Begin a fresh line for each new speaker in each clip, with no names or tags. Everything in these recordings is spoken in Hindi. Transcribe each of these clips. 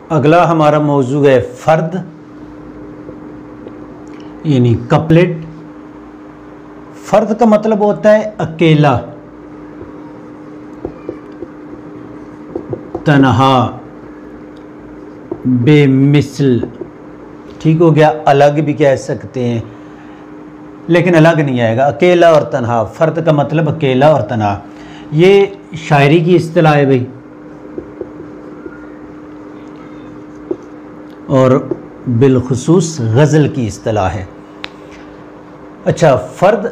अगला हमारा मौजू है फ़र्द यानी कपलेट। फ़र्द का मतलब होता है अकेला, तन्हा, बेमिसल। ठीक हो गया। अलग भी कह सकते हैं लेकिन अलग नहीं आएगा, अकेला और तन्हा। फ़र्द का मतलब अकेला और तन्हा। ये शायरी की इस्तिलाह है भाई, और बिलखुसूस गज़ल की इस्तिलाह है। अच्छा, फ़र्द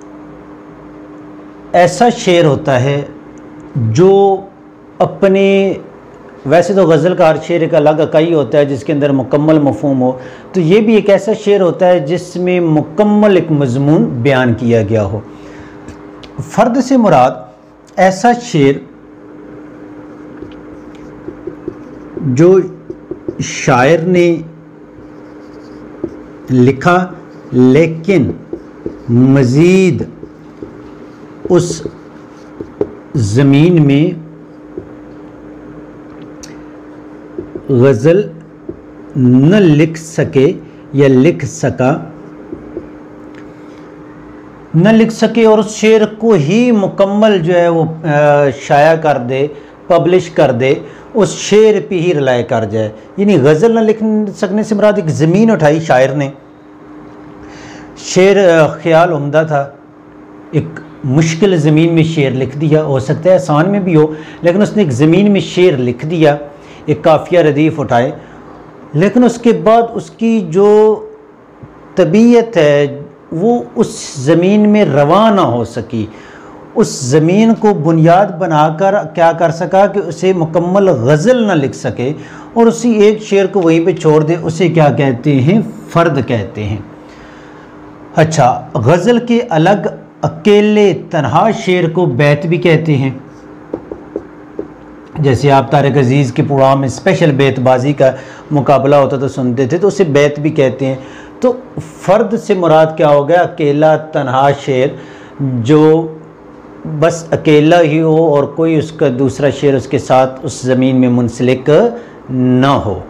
ऐसा शेर होता है जो अपने, वैसे तो गज़ल का हर शेर एक अलग इकाई होता है जिसके अंदर मुकम्मल मफ़हूम हो, तो ये भी एक ऐसा शेर होता है जिसमें मुकम्मल एक मज़मून बयान किया गया हो। फ़र्द से मुराद ऐसा शेर जो शायर ने लिखा लेकिन मज़ीद उस ज़मीन में गज़ल न लिख सके या लिख सका न लिख सके, और उस शेर को ही मुकम्मल जो है वो शाया कर दे, पब्लिश कर दे, उस शेर पे ही रिलाय कर जाए। यानी गज़ल न लिख सकने से मुराद एक ज़मीन उठाई शायर ने। शेर ख्याल उम्दा था, एक मुश्किल ज़मीन में शेर लिख दिया, हो सकता है आसान में भी हो, लेकिन उसने एक ज़मीन में शेर लिख दिया, एक काफ़िया रदीफ़ उठाए, लेकिन उसके बाद उसकी जो तबीयत है वो उस ज़मीन में रवा ना हो सकी। उस ज़मीन को बुनियाद बनाकर क्या कर सका कि उसे मुकम्मल गज़ल ना लिख सके, और उसी एक शेर को वहीं पे छोड़ दे, उसे क्या कहते हैं? फ़र्द कहते हैं। अच्छा, गज़ल के अलग अकेले तन्हा शेर को बैत भी कहते हैं। जैसे आप तारिक अजीज़ के प्रोग्राम में स्पेशल बैतबाजी का मुकाबला होता तो सुनते थे, तो उसे बैत भी कहते हैं। तो फ़र्द से मुराद क्या हो गया? अकेला तन्हा शेर जो बस अकेला ही हो और कोई उसका दूसरा शेर उसके साथ उस ज़मीन में मुंसलिक ना हो।